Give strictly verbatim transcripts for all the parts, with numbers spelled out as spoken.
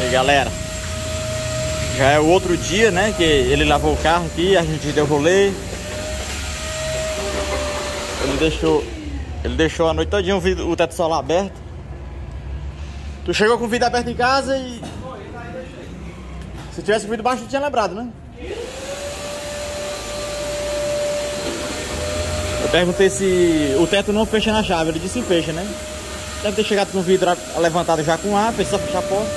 Aí, galera, já é o outro dia, né, que ele lavou o carro aqui, a gente deu rolê. Ele deixou Ele deixou a noite todinha o, vidro, o teto solar aberto. Tu chegou com o vidro aberto em casa e... Se tivesse o vidro baixo, tu tinha lembrado, né? Eu perguntei se o teto não fecha na chave. Ele disse que fecha, né? Deve ter chegado com o vidro levantado já com ar, fez só fechar a porta.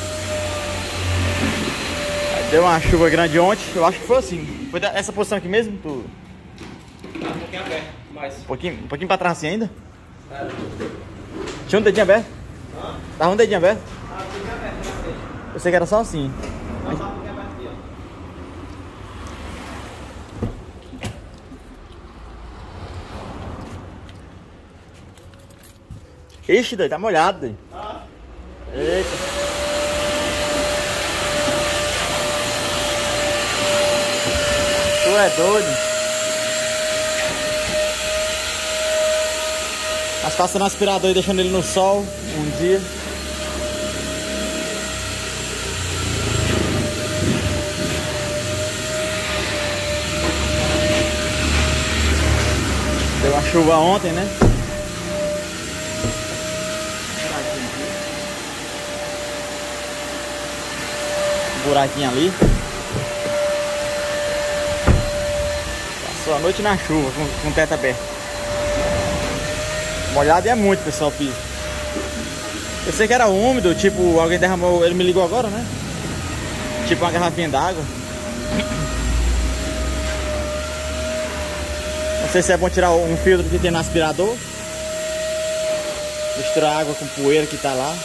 Aí deu uma chuva grande ontem, eu acho que foi assim. Foi essa posição aqui mesmo? Tu... Tá um pouquinho aberto, mais. Um pouquinho, um pouquinho pra trás assim ainda? É. Tinha um dedinho aberto? Hã? Tava um dedinho aberto? Ah, um pouquinho aberto, não. Eu sei que era só assim. Não, tava um pouquinho aberto aqui, ó. Ixi, doido, tá molhado, doido. Ah. Eita. Tu é doido. Mas passando o aspirador e deixando ele no sol um dia. Deu uma chuva ontem, né? Um buraquinho ali. Passou a noite na chuva com, com o teto aberto. Molhado é muito, pessoal, o piso. Eu sei que era úmido, tipo, alguém derramou, ele me ligou agora, né? Tipo uma garrafinha d'água. Não sei se é bom tirar um filtro que tem no aspirador. Misturar água com poeira que tá lá.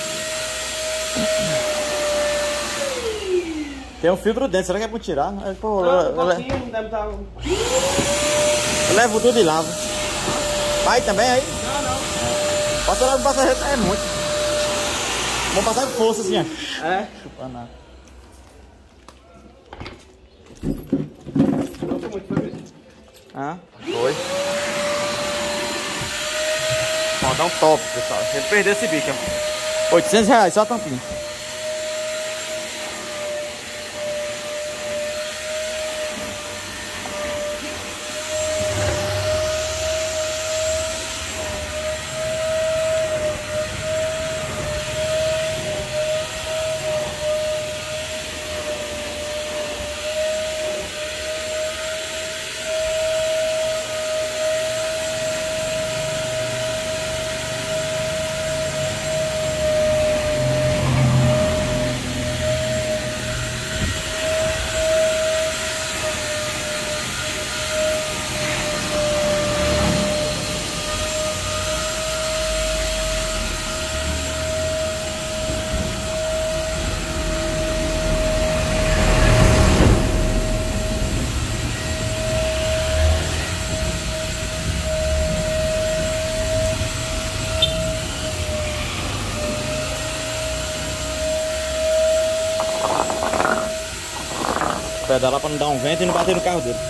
Tem um filtro dentro, será que é bom tirar? Pô, Não, eu, um pouquinho, eu, deve estar... eu levo tudo e lavo. Vai também aí? Não, não. Passa lá no passageiro, é muito. Vamos passar com força assim, ó. É? Chupando nada. Não foi muito, foi mesmo. Ah, foi. Modão top, pessoal. Se ele perder esse bico, ó. oitocentos reais, só a tampinha. Pedalar pra não dar um vento e não bater no carro dele.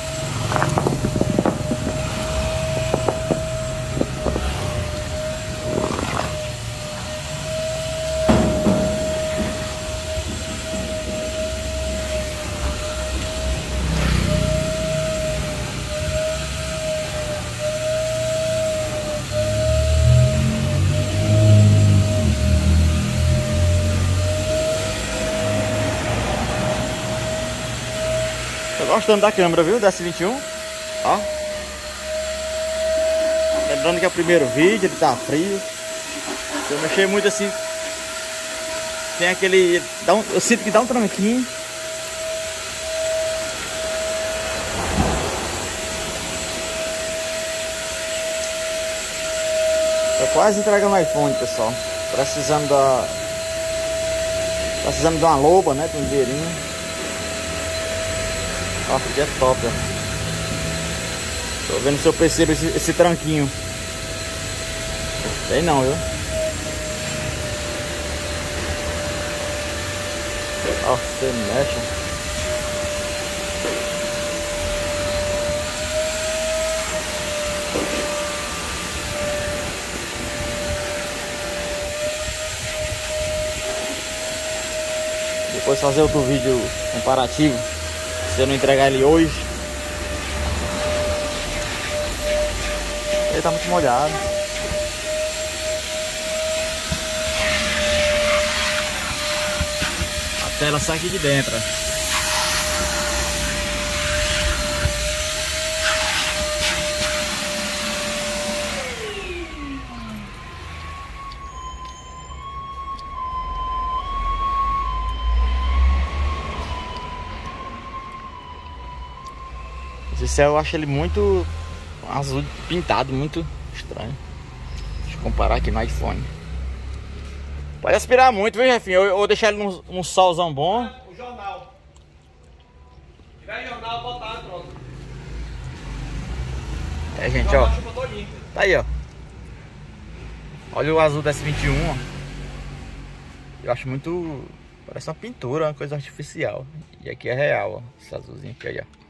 Tô gostando da câmera, viu? Da S vinte e um. Ó. Lembrando que é o primeiro vídeo, ele tá frio. Se eu mexer muito assim, tem aquele... Dá um, eu sinto que dá um tranquinho. Tô quase entregando o iPhone, pessoal. Precisando da... Precisando de uma loba, né? De um dinheirinho. Ó, que é top, ó. Tô vendo se eu percebo esse, esse tranquinho. Tem não, viu? Ó, você mexe. Depois fazer outro vídeo comparativo. Se eu não entregar ele hoje. Ele tá muito molhado. A tela sai aqui de dentro. Esse céu eu acho ele muito azul pintado, muito estranho. Deixa eu comparar aqui no iPhone. Pode aspirar muito, viu, Jefinho? Ou, ou deixar ele num, num solzão bom. O jornal. Se tiver jornal, botar pronto. É, gente, ó. Tá aí, ó. Olha o azul da S vinte e um, ó. Eu acho muito... Parece uma pintura, uma coisa artificial. E aqui é real, ó. Esse azulzinho aqui, aí, ó.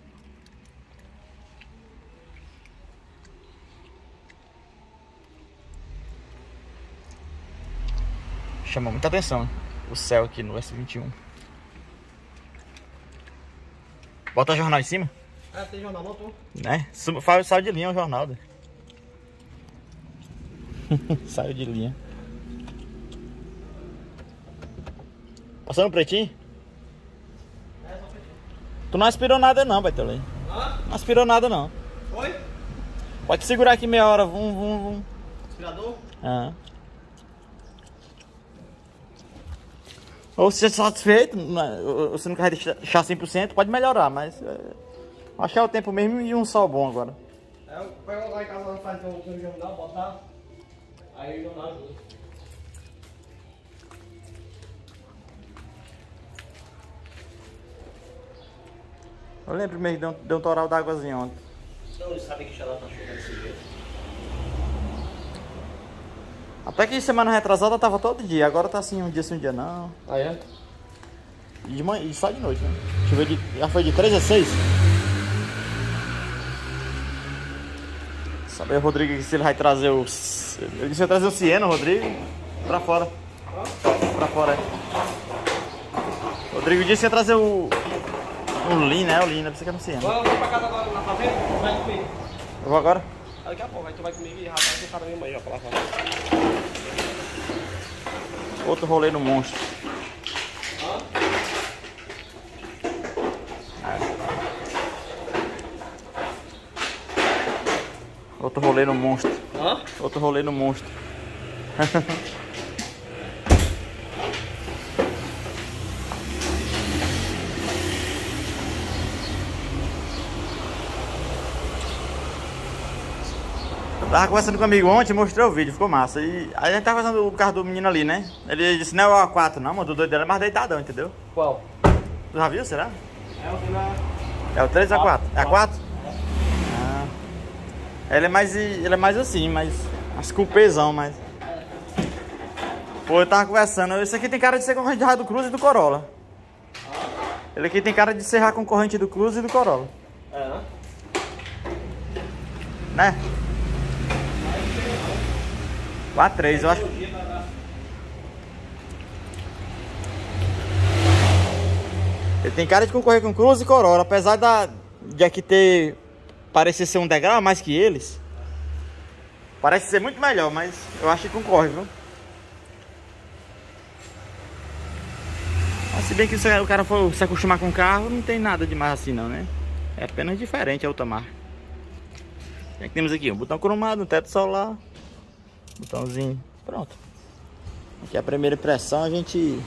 Chama muita atenção, né? O céu aqui no S vinte e um. Bota o jornal em cima. Ah, tem jornal não, tu? Né? Faz, saiu de linha o jornal. Né? Saiu de linha. Passando pretinho? É, só pretinho. Tu não aspirou nada não, Baitolei. Hã? Não aspirou nada não. Foi? Pode segurar aqui meia hora. Vum, vum, vum. Aspirador? Ah. Ou se você está satisfeito, você não quer deixar cem por cento, pode melhorar, mas é, acho que é o tempo mesmo e um sol bom agora. É, eu pego lá em casa, fazer um jornal, botar, aí o jornal ajuda. Eu lembro mesmo, deu, deu um toral d'águazinha ontem. Não, eles sabem que o xalá tá chegando desse jeito. Até que semana retrasada tava todo dia, agora tá assim, um dia sim, um dia não. Ah, é? E, de manhã, e só de noite, né? Choveu de, já foi de três a seis. Saber o Rodrigo se ele vai trazer o... Ele disse que vai trazer o Siena, Rodrigo, pra fora. Pra fora, é. Rodrigo disse que ia trazer o... O Lean, né? O Lean, não precisa que é no Siena. Vamos pra casa agora na fazenda? Vai comigo. Eu vou agora? Ah, daqui a pouco, aí tu vai comigo e rapaz, você para minha mãe, ó, pra lá fora. Outro rolê no monstro. É. Outro rolê no monstro. Hã? Outro rolê no monstro. Tava conversando comigo ontem, mostrei o vídeo, ficou massa. E aí a gente tava fazendo o carro do menino ali, né? Ele disse, não é o A quatro não, mano, o doido dele é mais deitadão, entendeu? Qual? Tu já viu, será? É o que na... É o três ou A quatro? É A quatro? Ah. Ele é mais, ele é mais assim, mais, mais cupezão, mas... Pô, eu tava conversando, esse aqui tem cara de ser concorrente do Cruz e do Corolla. Ele aqui tem cara de ser concorrente do Cruz e do Corolla. É, né? Né? quatro três, eu acho. Ele tem cara de concorrer com Cruz e Corolla, apesar da, de aqui ter... parecer ser um degrau a mais que eles. Parece ser muito melhor, mas eu acho que concorre, viu? Mas se bem que se o cara for se acostumar com o carro, não tem nada demais assim não, né? É apenas diferente a outra marca. O que temos aqui? Um botão cromado, um teto solar. Botãozinho, pronto. Aqui é a primeira impressão, a gente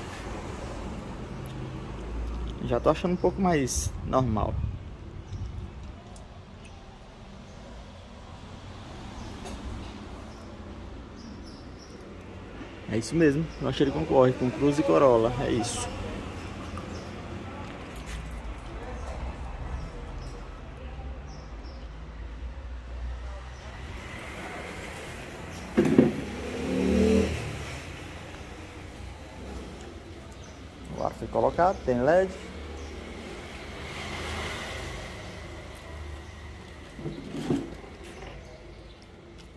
já tô achando um pouco mais normal. É isso mesmo, eu acho que ele concorre com Cruz e Corolla, é isso. O ar foi colocado, tem L E D.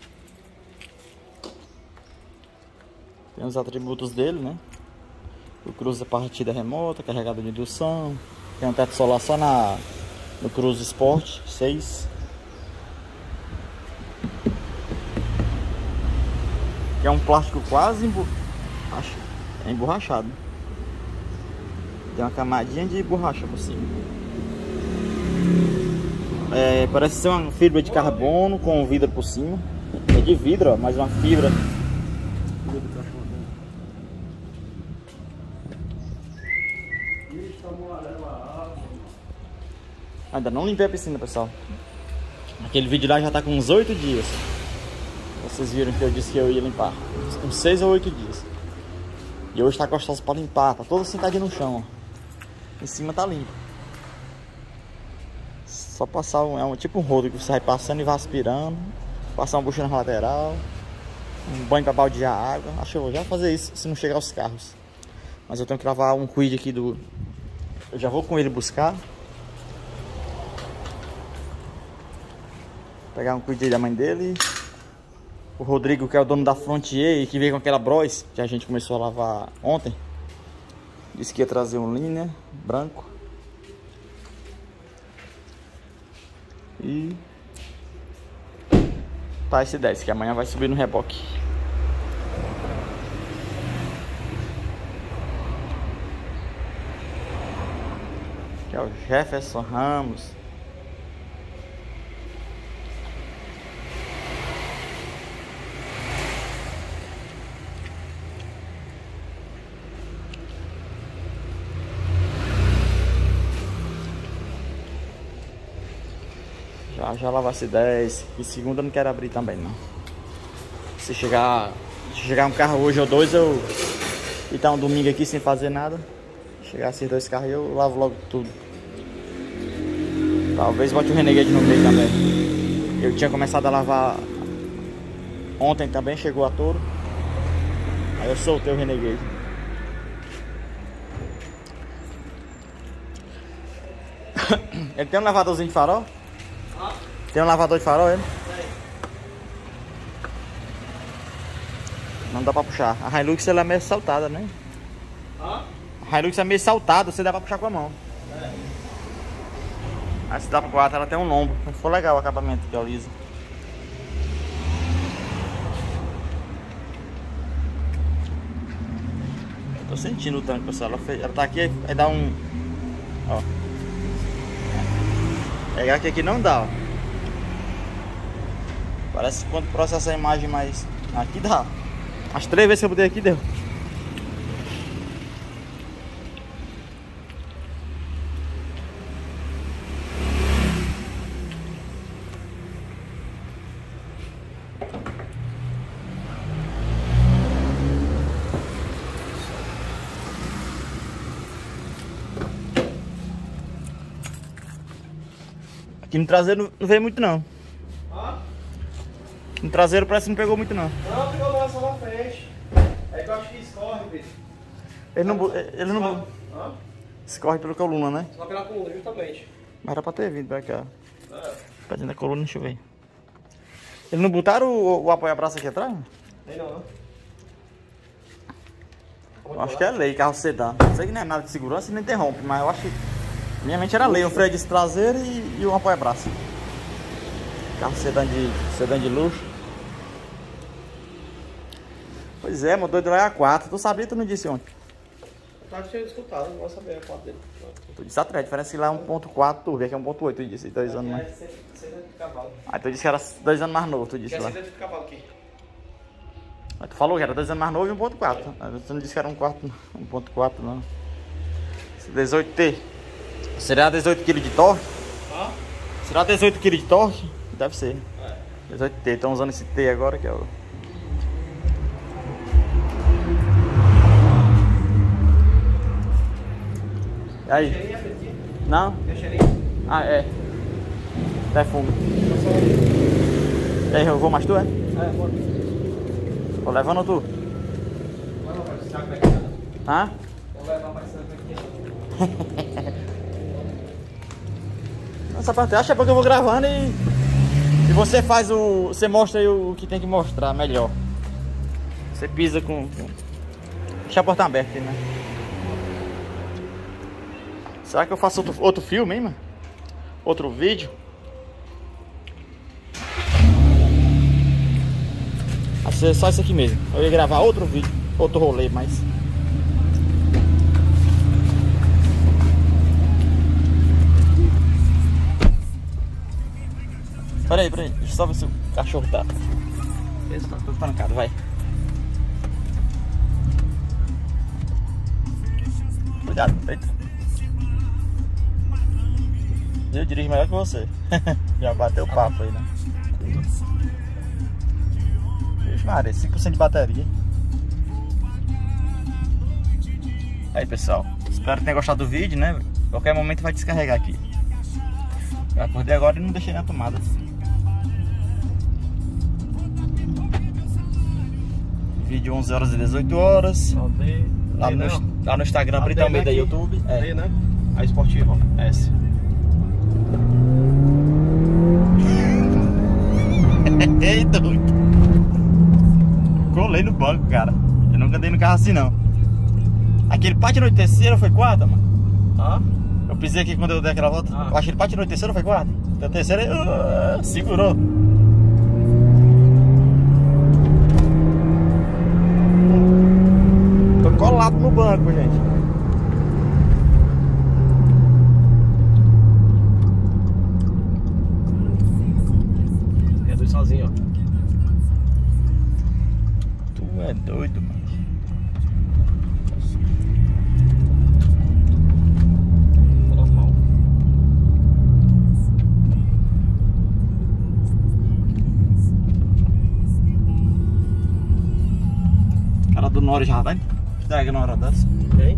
Tem os atributos dele, né? O Cruze partida remota, carregada de indução. Tem um teto solar só na, no Cruze Sport seis. Que é um plástico quase embu... é emborrachado. Tem uma camadinha de borracha por cima. É, parece ser uma fibra de carbono com vidro por cima. É de vidro, ó, mas uma fibra. Ainda não limpei a piscina, pessoal. Aquele vídeo lá já tá com uns oito dias. Vocês viram que eu disse que eu ia limpar. Uns seis ou oito dias. E hoje tá gostoso pra limpar. Tá todo sentadinho no chão, ó. Em cima tá limpo. Só passar um, é um tipo um rodo que você vai passando e vai aspirando. Passar um bucho na lateral. Um banho pra baldear a água. Acho que eu vou já fazer isso se não chegar aos carros. Mas eu tenho que lavar um quid aqui do... Eu já vou com ele buscar. Pegar um quid da mãe dele. O Rodrigo, que é o dono da Frontier e que veio com aquela Bros que a gente começou a lavar ontem, disse que ia trazer um linha branco. E tá esse dez, que amanhã vai subir no reboque. Que é o Jefferson Ramos. Já, já lavasse dez. E segunda eu não quero abrir também, não. Se chegar, se chegar um carro hoje ou dois, eu... E tá um domingo aqui sem fazer nada. Chegar esses dois carros eu lavo logo tudo. Talvez bote o Renegade no meio também. Eu tinha começado a lavar ontem também, chegou a touro. Aí eu soltei o Renegade. Ele tem um lavadorzinho de farol? Tem um lavador de farol, ele? Não dá pra puxar. A Hilux ela é meio saltada, né? A Hilux é meio saltada, você dá pra puxar com a mão. É. Aí se dá pra quatro, ela tem um lombo. Ficou legal o acabamento aqui, ó, liso. Eu tô sentindo o tanque, pessoal. Ela, fez... ela tá aqui, aí dá um... Ó. Pegar aqui, aqui não dá, ó. Parece que quando processa a imagem mais... Aqui dá. As três vezes que eu botei aqui deu. Aqui no traseiro não veio muito não. No traseiro parece que não pegou muito não. Não, pegou não, só na frente. É que eu acho que escorre, Pedro. Ele não... Ele não... Hã? Escorre pelo coluna, né? Só pela coluna, justamente. Mas era pra ter vindo pra cá. É. Pra dentro da coluna, deixa eu ver. Eles não botaram o, o apoia-braço aqui atrás? Tem não, não. Eu acho que é lei, carro sedã. Não sei que não é nada de segurança e não interrompe, mas eu acho que... Minha mente era lei, o freio de traseiro e, e o apoia-braço. Carro sedã de, sedã de luxo. Pois é, motor de lá é A quatro. Tu sabia, tu não disse ontem? Eu tava tinha escutado, não vou saber a quatro dele. Tu disse atrás, diferença que lá é um ponto quatro turbo, aqui é um ponto oito, tu disse, dois anos mais. É cento cavalos. Aí tu disse que era dois anos mais novo, tu disse Que é lá. cento cavalos aqui. Mas tu falou que era dois anos mais novo e um ponto quatro. Tu não disse que era um ponto quatro, não. dezoito T. Será dezoito quilos de torque? Hã? Será dezoito quilos de torque? Deve ser. É. dezoito T, estão usando esse T agora que é o... E aí? Não? Ah, é. É fumo. E aí, eu vou mais tu, é? É, bora. Tô levando tu? Vai lá, vai, saco daqui. Hã? Vou levar pra saco daqui. Essa parte acha que eu vou gravando e... E você faz o... Você mostra aí o que tem que mostrar melhor. Você pisa com... Deixa a porta aberta, né? Será que eu faço outro, outro filme, hein, mano? Outro vídeo? Vai ser só isso aqui mesmo. Eu ia gravar outro vídeo, outro rolê, mas... Peraí, peraí. Deixa eu só ver se o cachorro tá... Esse tá todo trancado, vai. Cuidado, eita. Eu dirijo melhor que você. Já bateu o papo aí, né? Vixe Maria, cinco por cento de bateria. Aí pessoal, espero que tenham gostado do vídeo, né? Qualquer momento vai descarregar aqui. Eu acordei agora e não deixei na tomada. Vídeo onze horas e dezoito horas. Lá no, lá no Instagram, Brito Almeida, YouTube. É. né? A esportiva, S. Ei, doido. Colei no banco, cara. Eu nunca andei no carro assim, não. Aquele patinou de terceira foi quarta, mano? Ah? Eu pisei aqui quando eu dei aquela volta. Ah. Eu acho que ele patinou de terceira foi quarta. Da terceira ele uh, segurou. Tô colado no banco, gente. Reduz sozinho, ó. Tu é doido, mano. Normal. O cara do Nora já tá entrega na hora dessa. Quem?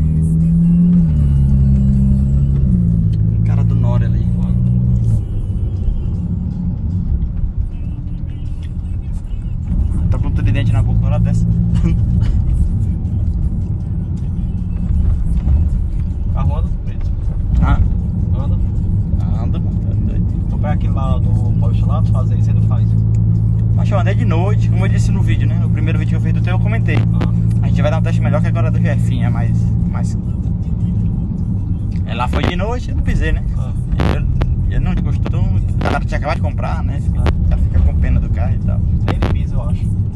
O cara do Nora ali. Tá com tudo de dente na boca na hora dessa. Carro anda, Brito? Ah, Anda. anda, mano. Tá doido. Tu pega aquele lá do poste lá, tu faz aí, você não faz. Mas eu andei de noite, como eu disse no vídeo, né? No primeiro vídeo que eu fiz do teu eu comentei. Ah. A gente vai dar um teste melhor que agora do Jefinho, é mais, mais... É, lá foi de noite, eu não pisei, né? Ah. Eu, eu não gostou, o cara tinha acabado de comprar, né? Já fica com pena do carro e tal. Nem ele pisa, eu acho.